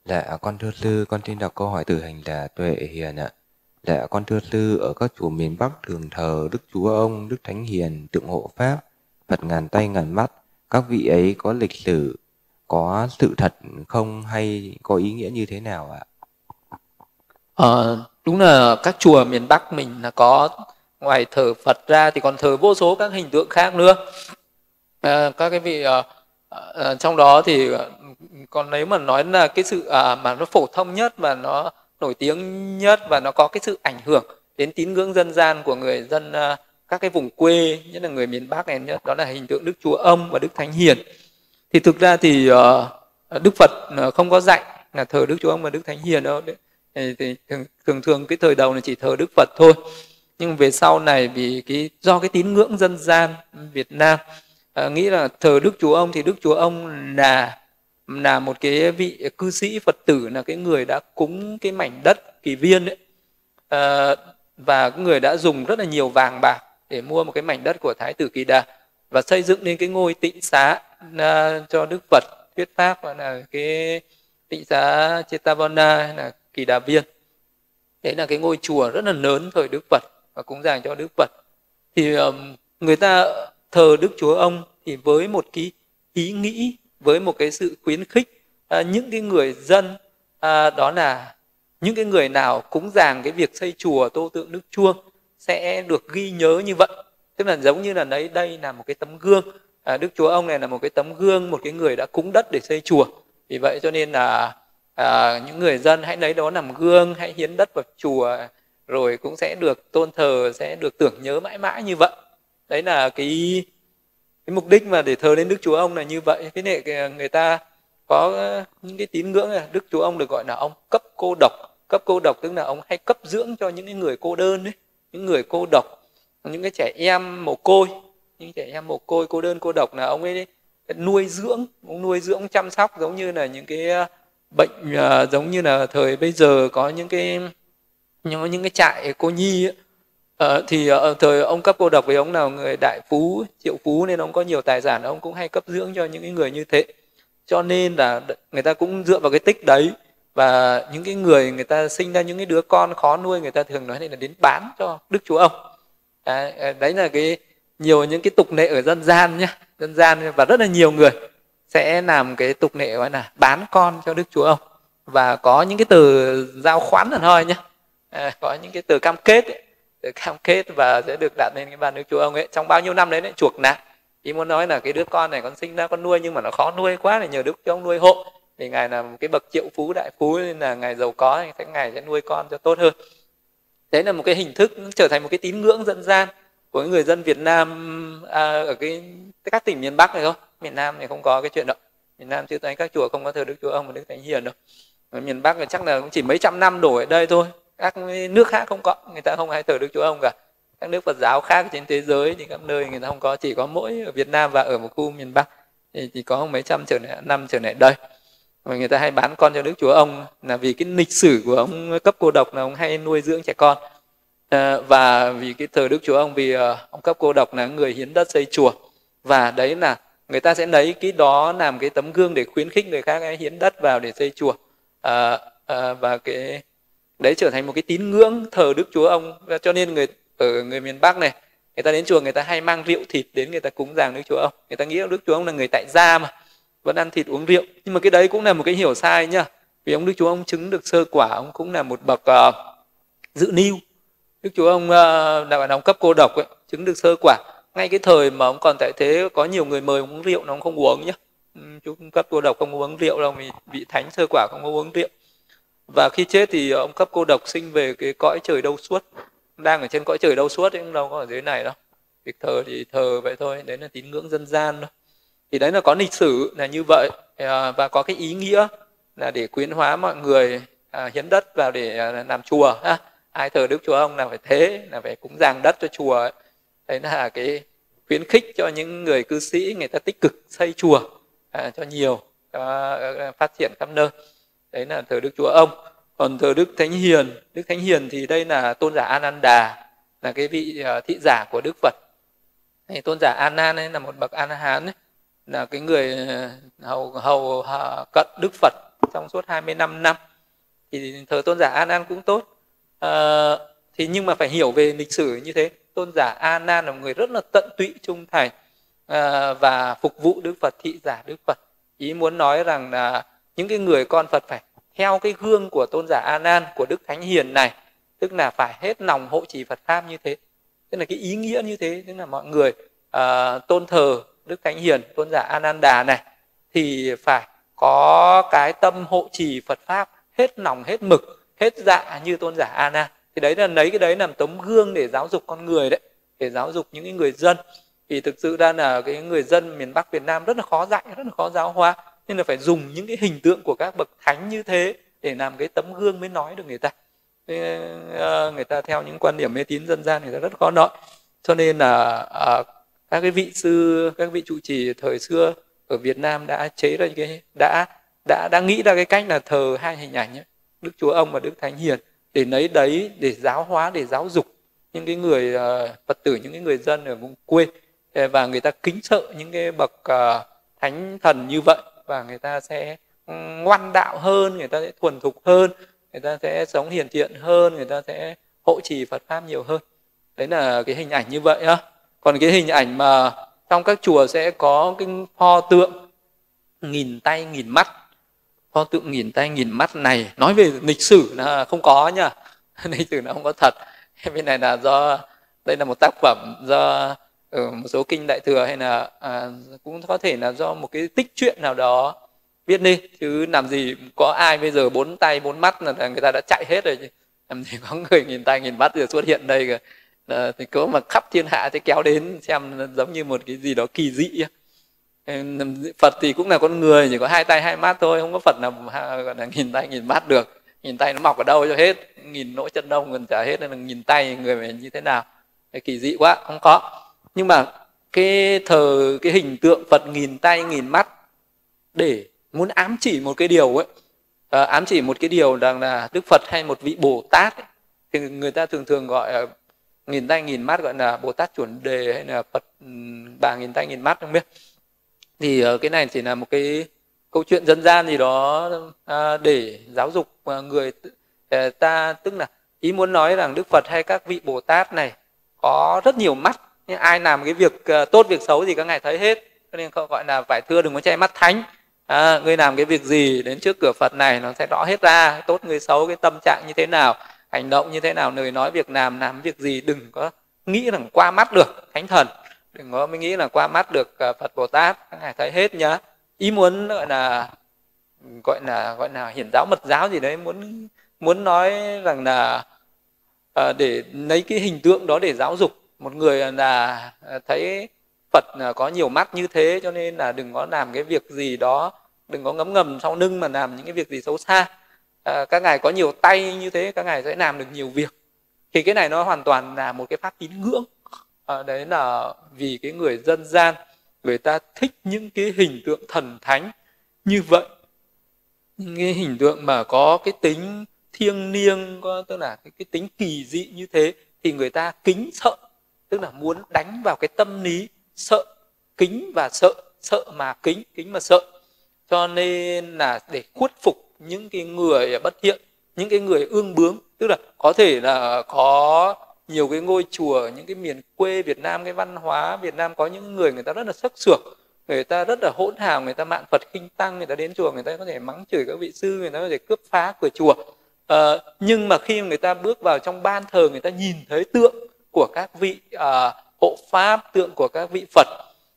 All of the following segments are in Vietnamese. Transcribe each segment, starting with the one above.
Dạ con thưa sư, con xin đọc câu hỏi từ hành giả Tuệ Hiền ạ. Dạ con thưa sư, ở các chùa miền Bắc thường thờ Đức Chúa Ông, Đức Thánh Hiền, tượng hộ Pháp, Phật ngàn tay ngàn mắt. Các vị ấy có lịch sử, có sự thật không hay có ý nghĩa như thế nào ạ? Đúng là các chùa miền Bắc mình là có, ngoài thờ Phật ra thì còn thờ vô số các hình tượng khác nữa. Các cái vị trong đó thì còn nếu mà nói là cái sự mà nó phổ thông nhất và nó nổi tiếng nhất và nó có cái sự ảnh hưởng đến tín ngưỡng dân gian của người dân các cái vùng quê, nhất là người miền Bắc này nhất, đó là hình tượng Đức Chúa Ông và Đức Thánh Hiền. Thì thực ra thì Đức Phật không có dạy là thờ Đức Chúa Ông và Đức Thánh Hiền đâu. Thì thường thường cái thời đầu là chỉ thờ Đức Phật thôi. Nhưng về sau này vì do cái tín ngưỡng dân gian Việt Nam nghĩ là thờ Đức Chúa Ông, thì Đức Chúa Ông là một cái vị cư sĩ Phật tử, là cái người đã cúng cái mảnh đất Kỳ Viên ấy. Và cái người đã dùng rất là nhiều vàng bạc để mua một cái mảnh đất của Thái tử Kỳ Đà và xây dựng nên cái ngôi tịnh xá cho Đức Phật thuyết pháp, và là cái tịnh xá Chetavana, là Kỳ Đà Viên. Đấy là cái ngôi chùa rất là lớn thời Đức Phật và cúng dường cho Đức Phật. Thì người ta thờ Đức Chúa Ông thì với một cái ý nghĩ, với một cái sự khuyến khích những cái người dân, đó là những cái người nào cúng dường cái việc xây chùa tô tượng Đức Chuông sẽ được ghi nhớ như vậy. Tức là giống như là đây là một cái tấm gương, Đức Chúa Ông này là một cái tấm gương, một cái người đã cúng đất để xây chùa. Vì vậy cho nên là những người dân hãy lấy đó làm gương, hãy hiến đất vào chùa, rồi cũng sẽ được tôn thờ, sẽ được tưởng nhớ mãi mãi như vậy. Đấy là cái mục đích mà để thờ lên Đức Chúa Ông là như vậy. Thế nên người ta có những cái tín ngưỡng là Đức Chúa Ông được gọi là ông cấp cô độc. Cấp cô độc tức là ông hay cấp dưỡng cho những cái người cô đơn ấy, những người cô độc, những cái trẻ em mồ côi, những trẻ em mồ côi cô đơn cô độc là ông ấy nuôi dưỡng, ông nuôi dưỡng chăm sóc, giống như là những cái bệnh, giống như là thời bây giờ có những cái trại cô nhi ấy. Thì ở thời ông cấp cô độc với ông nào người đại phú, triệu phú nên ông có nhiều tài sản, ông cũng hay cấp dưỡng cho những cái người như thế. Cho nên là người ta cũng dựa vào cái tích đấy, và những cái người ta sinh ra những cái đứa con khó nuôi, người ta thường nói là đến bán cho Đức Chúa Ông. Đấy là cái nhiều những cái tục lệ ở dân gian nhá, dân gian, và rất là nhiều người sẽ làm cái tục lệ gọi là bán con cho Đức Chúa Ông, và có những cái từ giao khoán hẳn hoi nhá, có những cái từ cam kết ấy, từ cam kết và sẽ được đặt lên cái bàn Đức Chúa Ông ấy trong bao nhiêu năm đấy chuộc nạp. Ý muốn nói là cái đứa con này con sinh ra con nuôi nhưng mà nó khó nuôi quá, thì nhờ Đức Chúa Ông nuôi hộ, thì ngài là một cái bậc triệu phú đại phú nên là ngài giàu có, thì ngài sẽ nuôi con cho tốt hơn. Đấy là một cái hình thức trở thành một cái tín ngưỡng dân gian của người dân Việt Nam ở các tỉnh miền Bắc này không. Miền Nam thì không có cái chuyện đó. Miền Nam chưa thấy các chùa không có thờ Đức Chúa Ông và Đức Thánh Hiền đâu. Ở miền Bắc thì chắc là cũng chỉ mấy trăm năm đổ ở đây thôi. Các nước khác không có, người ta không hay thờ Đức Chúa Ông cả. Các nước Phật giáo khác trên thế giới thì các nơi người ta không có, chỉ có mỗi ở Việt Nam và ở một khu miền Bắc thì chỉ có mấy trăm năm trở lại đây. Và người ta hay bán con cho Đức Chúa Ông là vì cái lịch sử của ông cấp cô độc là ông hay nuôi dưỡng trẻ con. Và vì cái thờ Đức Chúa Ông, vì ông cấp cô độc là người hiến đất xây chùa, và đấy là người ta sẽ lấy cái đó làm cái tấm gương để khuyến khích người khác hiến đất vào để xây chùa. Và cái đấy trở thành một cái tín ngưỡng thờ Đức Chúa Ông. Và cho nên ở người miền Bắc này, người ta đến chùa người ta hay mang rượu thịt đến, người ta cúng dường Đức Chúa Ông. Người ta nghĩ Đức Chúa Ông là người tại gia mà, vẫn ăn thịt uống rượu. Nhưng mà cái đấy cũng là một cái hiểu sai nhá. Vì ông Đức Chúa Ông chứng được sơ quả, ông cũng là một bậc dự niu. Đức Chúa Ông là ông cấp cô độc ấy, chứng được sơ quả. Ngay cái thời mà ông còn tại thế, có nhiều người mời ông uống rượu nó ông không uống nhá. Chú cấp cô độc không uống rượu đâu, vì vị thánh sơ quả không có uống rượu. Và khi chết thì ông cấp cô độc sinh về cái cõi trời đâu suốt, đang ở trên cõi trời đâu suốt ấy, cũng đâu có ở dưới này đâu. Việc thờ thì thờ vậy thôi, đấy là tín ngưỡng dân gian thôi. Thì đấy là có lịch sử là như vậy, và có cái ý nghĩa là để khuyến hóa mọi người hiến đất vào để làm chùa. Ai thờ Đức Chúa Ông là phải thế, là phải cúng dường đất cho chùa ấy. Đấy là cái khuyến khích cho những người cư sĩ người ta tích cực xây chùa cho nhiều, cho phát triển khắp nơi. Đấy là thờ Đức Chúa Ông. Còn thờ Đức Thánh Hiền, Đức Thánh Hiền thì đây là tôn giả Ananda, là cái vị thị giả của Đức Phật. Thì tôn giả A Nan ấy là một bậc A La Hán ấy, là cái người hầu cận Đức Phật trong suốt 25 năm. Thì thờ tôn giả A Nan cũng tốt. Thì nhưng mà phải hiểu về lịch sử như thế. Tôn giả A Nan là một người rất là tận tụy trung thành và phục vụ Đức Phật, thị giả Đức Phật. Ý muốn nói rằng là những cái người con Phật phải theo cái gương của tôn giả A Nan, của Đức Thánh Hiền này, tức là phải hết lòng hộ trì Phật pháp như thế. Tức là cái ý nghĩa như thế, tức là mọi người tôn thờ Đức Thánh Hiền, tôn giả A Nan Đà này thì phải có cái tâm hộ trì Phật pháp hết lòng, hết mực, hết dạ như tôn giả A Nan. Thì đấy là lấy cái đấy làm tấm gương để giáo dục con người đấy, để giáo dục những cái người dân. Thì thực sự ra là cái người dân miền Bắc Việt Nam rất là khó dạy, rất là khó giáo hóa, nên là phải dùng những cái hình tượng của các bậc thánh như thế để làm cái tấm gương mới nói được người ta. Người ta theo những quan điểm mê tín dân gian người ta rất khó nói. Cho nên là các cái vị sư, các vị trụ trì thời xưa ở Việt Nam đã chế ra cái đã nghĩ ra cái cách là thờ hai hình ảnh ấy, Đức Chúa Ông và Đức Thánh Hiền, để lấy đấy để giáo hóa, để giáo dục những cái người Phật tử, những cái người dân ở vùng quê, và người ta kính sợ những cái bậc thánh thần như vậy, và người ta sẽ ngoan đạo hơn, người ta sẽ thuần thục hơn, người ta sẽ sống hiền thiện hơn, người ta sẽ hộ trì Phật pháp nhiều hơn. Đấy là cái hình ảnh như vậy á. Còn cái hình ảnh mà trong các chùa sẽ có cái pho tượng nghìn tay nghìn mắt, pho tượng nghìn tay nghìn mắt này nói về lịch sử là không có nha. Lịch sử là không có thật. Bên này là do đây là một tác phẩm do một số kinh Đại Thừa, hay là cũng có thể là do một cái tích truyện nào đó viết nên, chứ làm gì có ai bây giờ 4 tay 4 mắt là người ta đã chạy hết rồi chứ. Làm gì có người nghìn tay nghìn mắt rồi xuất hiện đây kìa. Thì có mà khắp thiên hạ thì kéo đến xem giống như một cái gì đó kỳ dị. Phật thì cũng là con người, chỉ có 2 tay 2 mắt thôi, không có Phật nào gọi là nghìn tay nghìn mắt được. Nghìn tay nó mọc ở đâu cho hết, nghìn nỗi chân đông còn chả hết, nên là nghìn tay người phải như thế nào, kỳ dị quá, không có. Nhưng mà cái hình tượng Phật nghìn tay nghìn mắt để muốn ám chỉ một cái điều ấy, ám chỉ một cái điều rằng là Đức Phật hay một vị Bồ Tát ấy, thì người ta thường gọi nghìn tay nghìn mắt gọi là Bồ Tát Chuẩn Đề, hay là Phật Bà nghìn tay nghìn mắt, không biết. Thì cái này chỉ là một cái câu chuyện dân gian gì đó để giáo dục người ta. Tức là ý muốn nói rằng Đức Phật hay các vị Bồ Tát này có rất nhiều mắt, nhưng ai làm cái việc tốt việc xấu thì các ngài thấy hết, cho nên gọi là phải thưa đừng có che mắt thánh. Ngươi làm cái việc gì đến trước cửa Phật này nó sẽ rõ hết ra, tốt người xấu, cái tâm trạng như thế nào, hành động như thế nào, lời nói việc làm việc gì, đừng có nghĩ rằng qua mắt được thánh thần, đừng có mới nghĩ là qua mắt được Phật Bồ Tát, các ngài thấy hết nhá. Ý muốn gọi là hiển giáo mật giáo gì đấy, muốn nói rằng là để lấy cái hình tượng đó để giáo dục một người là thấy Phật có nhiều mắt như thế, cho nên là đừng có làm cái việc gì đó, đừng có ngấm ngầm sau lưng mà làm những cái việc gì xấu xa. Các ngài có nhiều tay như thế, các ngài sẽ làm được nhiều việc. Thì cái này nó hoàn toàn là một cái pháp tín ngưỡng. Đấy là vì cái người dân gian người ta thích những cái hình tượng thần thánh như vậy, những cái hình tượng mà có cái tính thiêng liêng, tức là cái tính kỳ dị như thế, thì người ta kính sợ, tức là muốn đánh vào cái tâm lý sợ, kính và sợ, sợ mà kính, kính mà sợ. Cho nên là để khuất phục những cái người bất thiện, những cái người ương bướng. Tức là có thể là có nhiều cái ngôi chùa, những cái miền quê Việt Nam, cái văn hóa Việt Nam có những người ta rất là sắc sược, người ta rất là hỗn hào, người ta mạn Phật khinh tăng, người ta đến chùa người ta có thể mắng chửi các vị sư, người ta có thể cướp phá cửa chùa. Nhưng mà khi người ta bước vào trong ban thờ, người ta nhìn thấy tượng của các vị hộ pháp, tượng của các vị Phật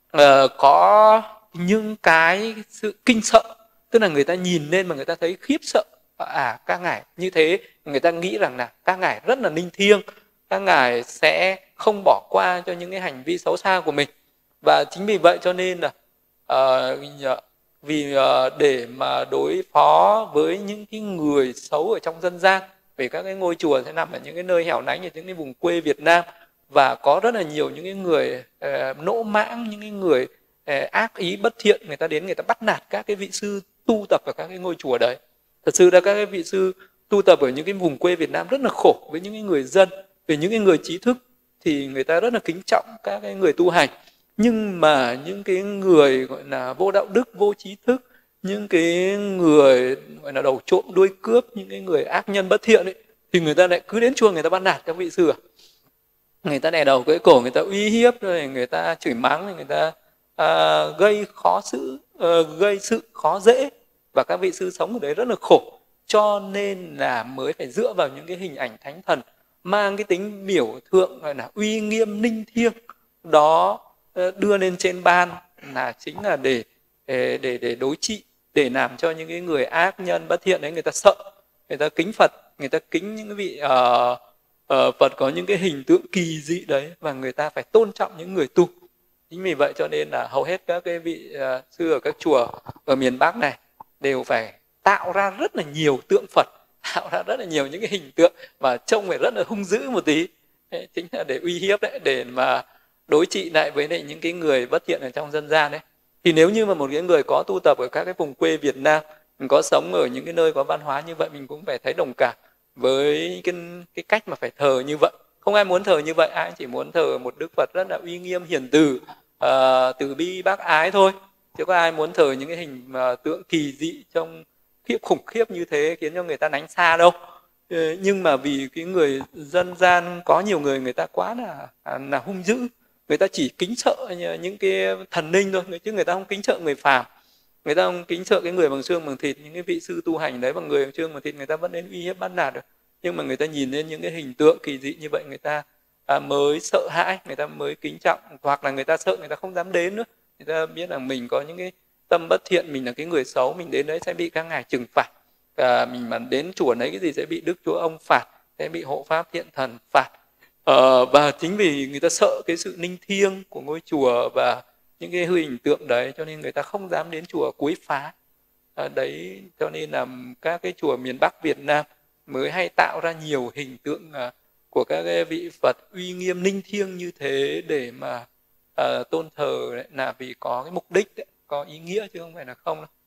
có những cái sự kinh sợ, tức là người ta nhìn lên mà người ta thấy khiếp sợ. Các ngài như thế, người ta nghĩ rằng là các ngài rất là linh thiêng, các ngài sẽ không bỏ qua cho những cái hành vi xấu xa của mình. Và chính vì vậy cho nên là để mà đối phó với những cái người xấu ở trong dân gian, vì các cái ngôi chùa sẽ nằm ở những cái nơi hẻo lánh, ở những cái vùng quê Việt Nam, và có rất là nhiều những cái người nỗ mãng, những cái người ác ý bất thiện, người ta đến người ta bắt nạt các cái vị sư tu tập ở các cái ngôi chùa đấy. Thật sự là các cái vị sư tu tập ở những cái vùng quê Việt Nam rất là khổ với những cái người dân. Về những cái người trí thức thì người ta rất là kính trọng các cái người tu hành, nhưng mà những cái người gọi là vô đạo đức, vô trí thức, những cái người gọi là đầu trộm đuôi cướp, những cái người ác nhân bất thiện ấy, thì người ta lại cứ đến chùa người ta bắt nạt các vị sư à? Người ta đè đầu cưỡi cổ, người ta uy hiếp, rồi người ta chửi mắng, người ta gây sự khó dễ, và các vị sư sống ở đấy rất là khổ. Cho nên là mới phải dựa vào những cái hình ảnh thánh thần mang cái tính biểu tượng gọi là uy nghiêm ninh thiêng đó, đưa lên trên ban, là chính là để đối trị, để làm cho những cái người ác nhân bất thiện đấy người ta sợ, người ta kính Phật, người ta kính những cái vị Phật có những cái hình tượng kỳ dị đấy, và người ta phải tôn trọng những người tu. Chính vì vậy cho nên là hầu hết các cái vị sư ở các chùa ở miền Bắc này đều phải tạo ra rất là nhiều tượng Phật, tạo ra rất là nhiều những cái hình tượng và trông phải rất là hung dữ một tí. Đấy, chính là để uy hiếp đấy, để mà đối trị lại với lại những cái người bất thiện ở trong dân gian đấy. Thì nếu như mà một cái người có tu tập ở các cái vùng quê Việt Nam, mình có sống ở những cái nơi có văn hóa như vậy, mình cũng phải thấy đồng cảm với cái cách mà phải thờ như vậy. Không ai muốn thờ như vậy, ai chỉ muốn thờ một Đức Phật rất là uy nghiêm hiền từ, từ bi bác ái thôi. Chứ có ai muốn thờ những cái hình tượng kỳ dị trông khủng khiếp như thế khiến cho người ta lánh xa đâu. Nhưng mà vì cái người dân gian có nhiều người, người ta quá là hung dữ, người ta chỉ kính sợ những cái thần linh thôi, chứ người ta không kính sợ người phàm, người ta không kính sợ cái người bằng xương bằng thịt. Những cái vị sư tu hành đấy bằng người bằng xương bằng thịt người ta vẫn đến uy hiếp bắt nạt được, nhưng mà người ta nhìn lên những cái hình tượng kỳ dị như vậy, người ta mới sợ hãi, người ta mới kính trọng, hoặc là người ta sợ, người ta không dám đến nữa. Người ta biết là mình có những cái tâm bất thiện, mình là cái người xấu, mình đến đấy sẽ bị các ngài trừng phạt, mình mà đến chùa đấy cái gì sẽ bị Đức Chúa Ông phạt, sẽ bị hộ pháp thiện thần phạt. Và chính vì người ta sợ cái sự ninh thiêng của ngôi chùa và những cái hình tượng đấy, cho nên người ta không dám đến chùa quấy phá. Đấy, cho nên là các cái chùa miền Bắc Việt Nam mới hay tạo ra nhiều hình tượng của các cái vị Phật uy nghiêm ninh thiêng như thế, để mà tôn thờ đấy, là vì có cái mục đích đấy, có ý nghĩa chứ không phải là không đâu.